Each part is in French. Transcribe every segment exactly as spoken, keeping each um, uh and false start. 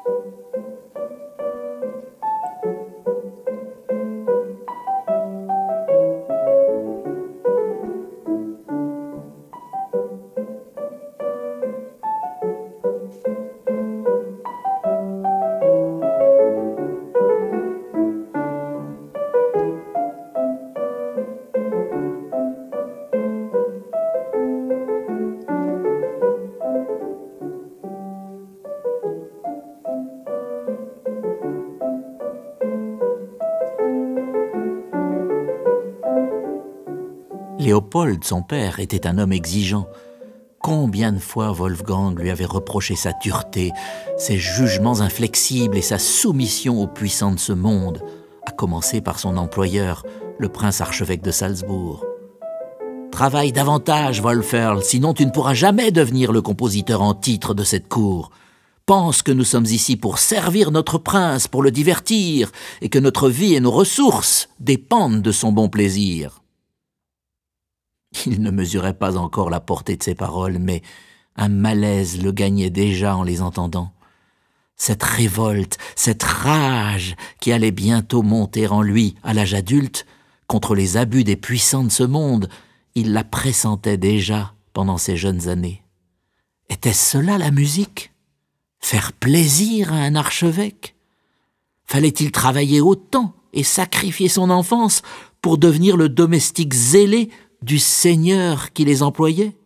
Léopold, son père, était un homme exigeant. Combien de fois Wolfgang lui avait reproché sa dureté, ses jugements inflexibles et sa soumission aux puissants de ce monde, à commencer par son employeur, le prince archevêque de Salzbourg. « Travaille davantage, Wolferl, sinon tu ne pourras jamais devenir le compositeur en titre de cette cour. Pense que nous sommes ici pour servir notre prince, pour le divertir, et que notre vie et nos ressources dépendent de son bon plaisir. » Il ne mesurait pas encore la portée de ces paroles, mais un malaise le gagnait déjà en les entendant. Cette révolte, cette rage qui allait bientôt monter en lui à l'âge adulte, contre les abus des puissants de ce monde, il la pressentait déjà pendant ses jeunes années. Était-ce cela la musique? Faire plaisir à un archevêque? Fallait-il travailler autant et sacrifier son enfance pour devenir le domestique zélé du seigneur qui les employait?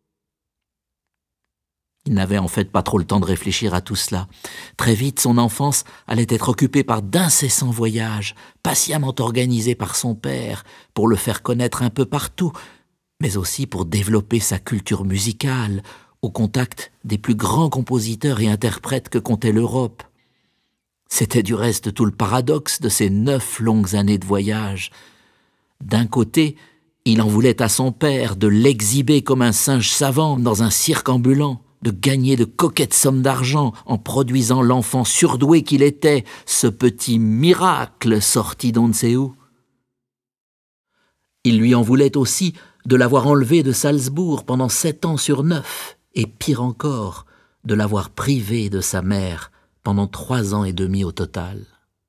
Il n'avait en fait pas trop le temps de réfléchir à tout cela. Très vite, son enfance allait être occupée par d'incessants voyages, patiemment organisés par son père, pour le faire connaître un peu partout, mais aussi pour développer sa culture musicale, au contact des plus grands compositeurs et interprètes que comptait l'Europe. C'était du reste tout le paradoxe de ces neuf longues années de voyage. D'un côté, il en voulait à son père de l'exhiber comme un singe savant dans un cirque ambulant, de gagner de coquettes sommes d'argent en produisant l'enfant surdoué qu'il était, ce petit miracle sorti d'on ne sait où. Il lui en voulait aussi de l'avoir enlevé de Salzbourg pendant sept ans sur neuf, et pire encore, de l'avoir privé de sa mère pendant trois ans et demi au total.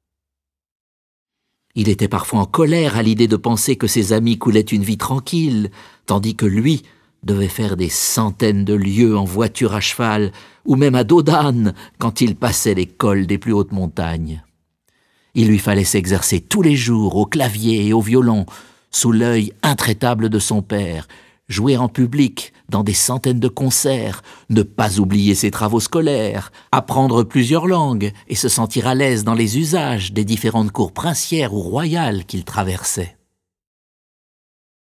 Il était parfois en colère à l'idée de penser que ses amis coulaient une vie tranquille, tandis que lui devait faire des centaines de lieues en voiture à cheval, ou même à dos d'âne, quand il passait les cols des plus hautes montagnes. Il lui fallait s'exercer tous les jours au clavier et au violon, sous l'œil intraitable de son père, jouer en public dans des centaines de concerts, ne pas oublier ses travaux scolaires, apprendre plusieurs langues et se sentir à l'aise dans les usages des différentes cours princières ou royales qu'il traversait.